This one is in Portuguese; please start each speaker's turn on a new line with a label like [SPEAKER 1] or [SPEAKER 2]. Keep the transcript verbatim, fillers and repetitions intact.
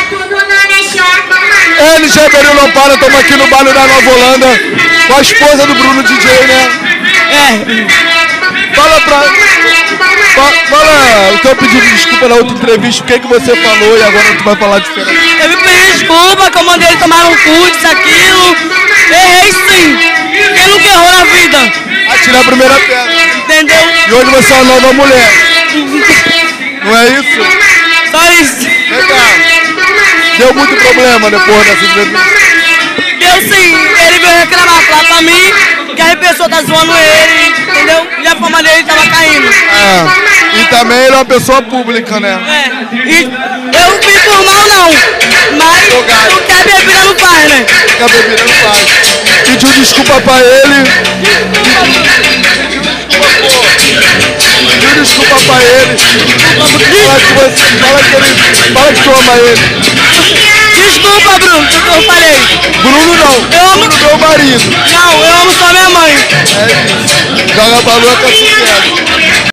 [SPEAKER 1] N G Beril não para, estamos aqui no baile da Nova Holanda com a esposa do Bruno D J, né?
[SPEAKER 2] É.
[SPEAKER 1] Fala pra... Fa fala o teu pedido de desculpa na outra entrevista, o que, que você falou e agora tu vai falar diferente.
[SPEAKER 2] Eu me pedi desculpa, que eu mandei ele tomar um cu, disso, aquilo. Errei sim. Quem nunca errou na vida?
[SPEAKER 1] Atirar a primeira pedra.
[SPEAKER 2] Entendeu?
[SPEAKER 1] E hoje você é uma nova mulher. Não é isso?
[SPEAKER 2] Só isso.
[SPEAKER 1] Legal. Deu muito problema depois dessa entrevista?
[SPEAKER 2] Deu sim. Ele veio reclamar, falar pra mim que a pessoa tá zoando ele, entendeu? E a fama dele tava caindo.
[SPEAKER 1] É. E também ele é uma pessoa pública, né?
[SPEAKER 2] É. E eu fui por mal não, mas
[SPEAKER 1] Jogado.
[SPEAKER 2] o que a bebida não faz, né?
[SPEAKER 1] O que a bebida não faz. Pediu desculpa pra ele. Pediu desculpa pra ele. Fala que, você, fala que, ele, fala que tu ama ele.
[SPEAKER 2] Desculpa, Bruno, tudo que eu falei.
[SPEAKER 1] Bruno não.
[SPEAKER 2] Eu amo...
[SPEAKER 1] Bruno, meu marido.
[SPEAKER 2] Não, eu amo só minha mãe.
[SPEAKER 1] É isso. Joga a balua que é sucesso.